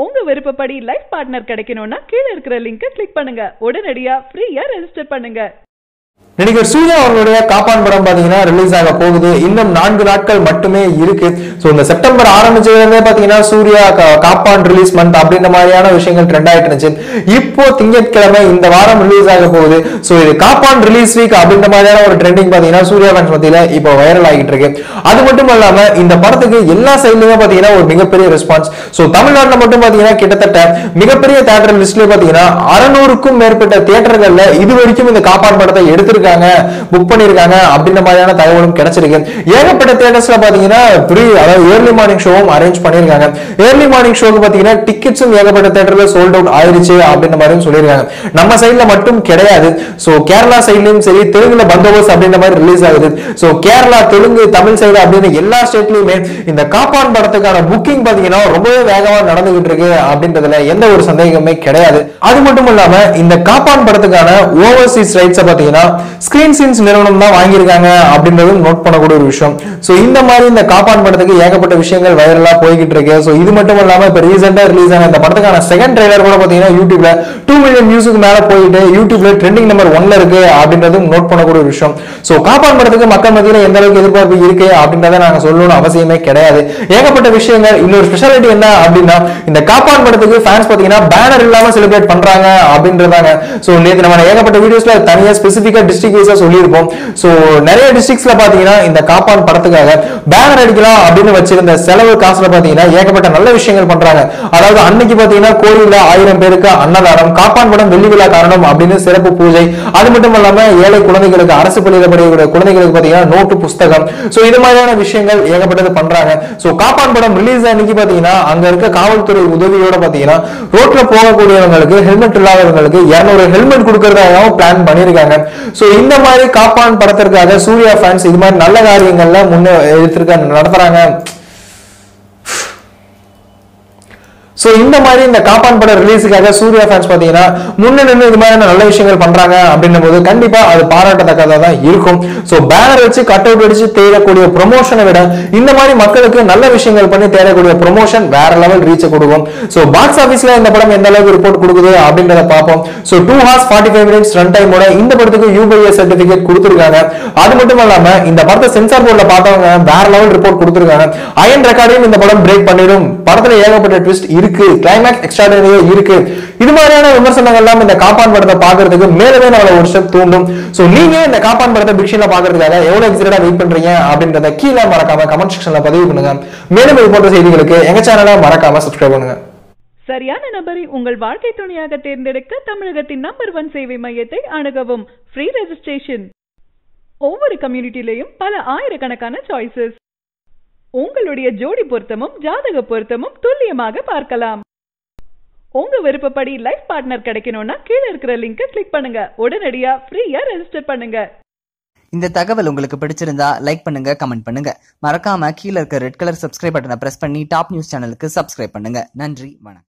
உங்க விருப்பப்படி life partner கிடைக்கணும்னா கீழ இருக்கிற லிங்கை கிளிக் பண்ணுங்க. உடனடியா ஃப்ரீயா ரெஜிஸ்டர் பண்ணுங்க. நடிகர் சூர்யா அவர்களுடைய காப்பான் படம் பாத்தீங்கன்னா ரிலீஸ் ஆக போகுது. இன்னும் 4 நாட்கள் மட்டுமே இருக்கு. சோ இந்த செப்டம்பர் ஆரம்பிச்சதுல பாத்தீங்கன்னா சூர்யா காப்பான் ரிலீஸ் மந்த் அப்படின்ற மாதிரியான விஷயங்கள் ட்ரெண்ட் ஆயிட்டு இருந்துச்சு. இப்போ திங்கட்கிழமை இந்த வாரம் ரிலீஸ் ஆக போகுது. சோ இது காப்பான் ரிலீஸ் வீக் அப்படின்ற மாதிரியான ஒரு ட்ரெண்டிங் பாத்தீங்கன்னா சூர்யா ஃபேன்ஸ் மத்தியில இப்போ வைரல் ஆகிட்டு இருக்கு. அது மட்டும் இல்லாம இந்த படத்துக்கு எல்லா சைட்லயுமே பாத்தீங்கன்னா ஒரு மிகப்பெரிய ரெஸ்பான்ஸ். சோ தமிழ்நாட்டுல மட்டும் பாத்தீங்கன்னா கிட்டத்தட்ட மிகப்பெரிய தியேட்டர் லிஸ்ட்ல பாத்தீங்கன்னா 600க்கும் மேற்பட்ட தியேட்டர்கள்ல இது வரைக்கும் இந்த காப்பான் படத்தை எடுத்திருக்காங்க, புக் பண்ணிருக்காங்க அப்படின்ற மாதிரியான தகவலும் கிடைச்சிருக்கு. ஏகப்பட்ட தியேட்டர்ஸ்ல பாத்தீங்கன்னா அதாவது ஏர்லி மார்னிங் ஷோவும் அரேஞ்ச் பண்ணிருக்காங்க. ஏர்லி மார்னிங் ஷோக்கு பாத்தீங்கன்னா டிக்கெட்ஸும் ஏகப்பட்ட தியேட்டர்ல சோல்ட் அவுட் ஆயிருச்சு அப்படின்ற மாதிரியும் சொல்லிருக்காங்க. நம்ம சைடுல மட்டும் கிடையாது. சோ கேரளா சைட்லயும் சரி, தெலுங்குல பந்தோபஸ்த் அப்படின்ற மாதிரி ரிலீஸ் ஆகுது. சோ கேரளா, தெலுங்கு, தமிழ் சைடு அப்படின்னு எல்லா ஸ்டேட்லயுமே இந்த காப்பான் படத்துக்கான புக்கிங் பாத்தீங்கன்னா ரொம்பவே வேகமா நடந்துகிட்டு இருக்கு அப்படின்றதுல எந்த ஒரு சந்தேகமே கிடையாது. அது மட்டும் இல்லாம இந்த காப்பான் படத்துக்கான ஓவர்சீஸ் ரைட்ஸ் பாத்தீங்கன்னா ஸ்கிரீன் சீன்ஸ் நிறுவனம் தான் வாங்கியிருக்காங்க அப்படின்றதும் நோட் பண்ணக்கூடிய ஒரு விஷயம். சோ இந்த மாதிரி இந்த காப்பான் படத்துக்கு ஏகப்பட்ட விஷயங்கள் வைரலா போய்கிட்டு இருக்கு. சோ இது மட்டும் இல்லாம இப்ப ரீசெண்டா ரிலீஸ் ஆன இந்த படத்துக்கான செகண்ட் ட்ரைலர் கூட பாத்தீங்கன்னா யூடியூப்ல 2 மில்லியன் வியூஸ்க்கு மேல போயிட்டு யூடியூப்ல ட்ரெண்டிங் நம்பர் 1ல இருக்கு அப்படின்றதும் நோட் பண்ணக்கூடிய ஒரு விஷயம். சோ காப்பான் படத்துக்கு மக்கள் மத்தியில எந்த அளவுக்கு எதிர்பார்ப்பு இருக்கு அப்படின்றத நாங்க சொல்லணும்னு அவசியமே கிடையாது. ஏகப்பட்ட விஷயங்கள். இன்னொரு ஸ்பெஷாலிட்டி என்ன அப்படின்னா இந்த காப்பான் படத்துக்கு ஃபேன்ஸ் பாத்தீங்கன்னா பேனர் இல்லாம செலிப்ரேட் பண்றாங்க அப்படின்றதாங்க. சோ நேத்து நம்ம ஏகப்பட்ட வீடியோஸ்ல தனியா ஸ்பெசிபிக்கா டிஸ்ட்ரிக்ட் வைஸா சொல்லியிருப்போம். சோ நிறைய டிஸ்ட்ரிக்ட்ஸ்ல பாத்தீங்கன்னா இந்த காப்பான் படத்துக்காக பேனர் அடிக்கலாம் அப்படின்னு வச்சிருந்த செலவு காசுல பாத்தீங்கன்னா ஏகப்பட்ட நல்ல விஷயங்கள் பண்றாங்க. அதாவது அன்னைக்கு பாத்தீங்கன்னா கோயில்ல 1000 பேருக்கு அன்னதானம், காப்பான் படம் வெள்ளி விழா காரணம் அப்படின்னு சிறப்பு பூஜை, அது மட்டும் இல்லாம ஏழை குழந்தைகளுக்கு, அரசு பள்ளியில படிக்கிற குழந்தைகளுக்கு பாத்தீங்கன்னா நோட்டு, புஸ்தகம், சோ இது மாதிரியான விஷயங்கள் ஏகப்பட்டது பண்றாங்க. சோ காப்பான் படம் ரிலீஸ் அன்னைக்கு பாத்தீங்கன்னா அங்க இருக்க காவல்துறை உதவியோட பாத்தீங்கன்னா ரோட்ல போகக்கூடியவங்களுக்கு, ஹெல்மெட் இல்லாதவங்களுக்கு 200 ஹெல்மெட் கொடுக்கறதாக பிளான் பண்ணிருக்காங்க. சோ இந்த மாதிரி காப்பான் படத்திற்காக சூர்யா ஃபேன்ஸ் இது மாதிரி நல்ல காரியங்கள்ல முன்னே நடத்துறாங்க. சோ இந்த மாதிரி இந்த காப்பான் பட ரிலீஸுக்காக சூர்யா ஃபேன்ஸ் பாத்தீங்கன்னா முன்ன நின்று இது மாதிரி நல்ல விஷயங்கள் பண்றாங்க அப்படின்னும் போது கண்டிப்பா அது பாராட்டத்தக்கதா தான் இருக்கும். சோ பேனர் வச்சு கட் அவுட் அடிச்சு தேடக்கூடிய ப்ரொமோஷனை விட இந்த மாதிரி மக்களுக்கு நல்ல விஷயங்கள் பண்ணி தேடக்கூடிய ப்ரொமோஷன் வேற லெவல் ரீச் கொடுக்கும். சோ பாக்ஸ் ஆபீஸ்ல இந்த படம் எந்த அளவுக்கு ரிப்போர்ட் கொடுக்குது அப்படின்றத பார்ப்போம். சோ 2 hours 45 minutes ரன் டைமோட இந்த படத்துக்கு UBA சர்டிபிகேட் கொடுத்திருக்காங்க. அது மட்டும் இல்லாம இந்த படத்தை சென்சார் போர்ட்ல பார்த்தவங்க வேற லெவல் ரிப்போர்ட் கொடுத்திருக்காங்க. அயன் ரெக்கார்டையும் இந்த படம் பிரேக் பண்ணிடும். படத்துல ஏகப்பட்ட ட்விஸ்ட் இருக்கு, கிளைமாக்ஸ் எக்ஸ்ட்ராடினரியா இருக்கு. இது மாதிரியான விமர்சனங்கள் எல்லாம் இந்த காப்பான் படத்தை பாக்குறதுக்கு மேலவே நம்மள ஒரு ஸ்டெப் தூண்டும். சோ நீங்க இந்த காப்பான் படத்தை பிக் ஸ்கிரீன்ல பாக்குறதுக்காக எவ்வளவு எக்ஸைட்டடா வெயிட் பண்றீங்க அப்படின்றத கீழே மறக்காம கமெண்ட் செக்ஷன்ல பதிவு பண்ணுங்க. மேலும் இது போன்ற செய்திகளுக்கு எங்க சேனலை மறக்காம சப்ஸ்கிரைப் பண்ணுங்க. சரியான நபரை உங்கள் வாழ்க்கை துணையாக தேர்ந்தெடுக்க தமிழகத்தின் நம்பர் 1 சேவை மையத்தை அணுகவும். Free registration. ஒவ்வொரு கம்யூனிட்டிலையும் பல ஆயிரக்கணக்கான சாய்ஸஸ். உங்களுடைய ஜோடி பொருத்தமும் ஜாதக பொருத்தமும் துல்லியமாக பார்க்கலாம். உங்க விருப்பப்படி லைஃப் பார்ட்னர் கிடைக்கணும்னா கீழ இருக்கிற லிங்கை கிளிக் பண்ணுங்க. உடனடியா ஃப்ரீயா ரெஜிஸ்டர் பண்ணுங்க. இந்த தகவல் உங்களுக்கு பிடிச்சிருந்தா லைக் பண்ணுங்க, கமெண்ட் பண்ணுங்க. மறக்காம கீழ இருக்க ரெட் கலர் சப்ஸ்கிரைப் பட்டனை பிரஸ் பண்ணி டாப் நியூஸ் சேனலுக்கு சப்ஸ்கிரைப் பண்ணுங்க. நன்றி, வணக்கம்.